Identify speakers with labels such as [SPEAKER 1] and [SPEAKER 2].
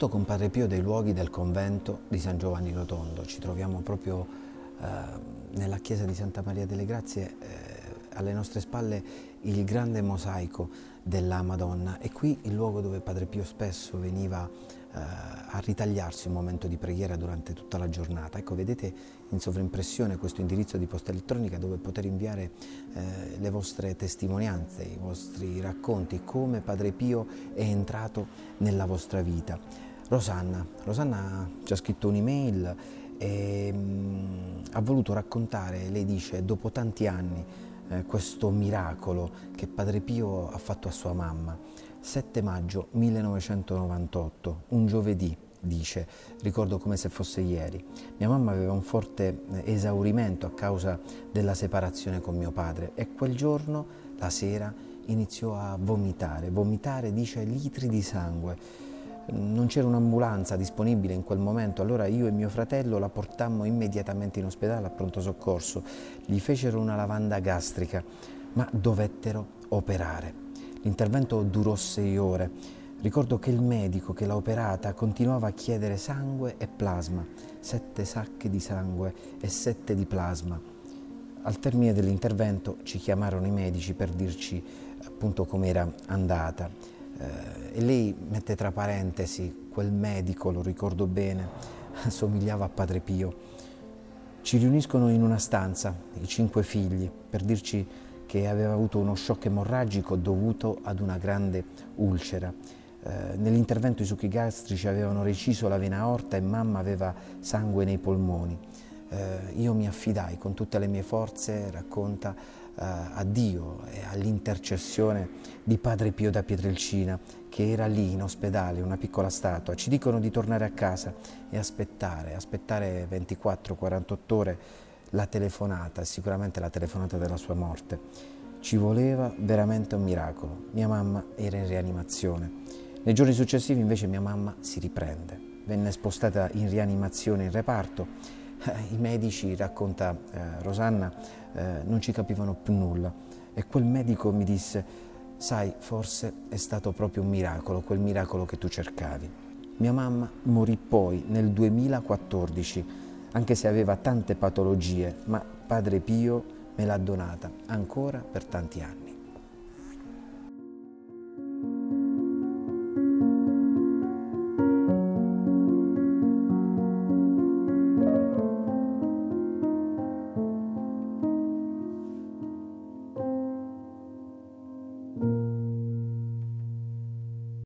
[SPEAKER 1] saluto con Padre Pio dei luoghi del convento di San Giovanni Rotondo. Ci troviamo proprio nella chiesa di Santa Maria delle Grazie, alle nostre spalle il grande mosaico della Madonna. E qui il luogo dove Padre Pio spesso veniva a ritagliarsi un momento di preghiera durante tutta la giornata. Ecco, vedete in sovraimpressione questo indirizzo di posta elettronica dove poter inviare le vostre testimonianze, i vostri racconti, come Padre Pio è entrato nella vostra vita. Rosanna ci ha scritto un'email e ha voluto raccontare, lei dice, dopo tanti anni, questo miracolo che Padre Pio ha fatto a sua mamma. 7 maggio 1998, un giovedì, dice, ricordo come se fosse ieri. Mia mamma aveva un forte esaurimento a causa della separazione con mio padre e quel giorno, la sera, iniziò a vomitare, dice, litri di sangue. Non c'era un'ambulanza disponibile in quel momento, allora io e mio fratello la portammo immediatamente in ospedale a pronto soccorso. Gli fecero una lavanda gastrica, ma dovettero operare. L'intervento durò 6 ore. Ricordo che il medico che l'ha operata continuava a chiedere sangue e plasma, 7 sacche di sangue e 7 di plasma. Al termine dell'intervento ci chiamarono i medici per dirci appunto com'era andata. E lei mette tra parentesi, quel medico, lo ricordo bene, somigliava a Padre Pio. Ci riuniscono in una stanza, i 5 figli, per dirci che aveva avuto uno shock emorragico dovuto ad una grande ulcera. Nell'intervento i succhi gastrici avevano reciso la vena aorta e mamma aveva sangue nei polmoni. Io mi affidai con tutte le mie forze, racconta, a Dio e all'intercessione di Padre Pio da Pietrelcina, che era lì in ospedale, una piccola statua. Ci dicono di tornare a casa e aspettare 24-48 ore la telefonata, sicuramente la telefonata della sua morte. Ci voleva veramente un miracolo. Mia mamma era in rianimazione. Nei giorni successivi invece mia mamma si riprende. Venne spostata in rianimazione in reparto. I medici, racconta Rosanna, non ci capivano più nulla. E quel medico mi disse: sai, forse è stato proprio un miracolo, quel miracolo che tu cercavi. Mia mamma morì poi nel 2014, anche se aveva tante patologie, ma Padre Pio me l'ha donata ancora per tanti anni.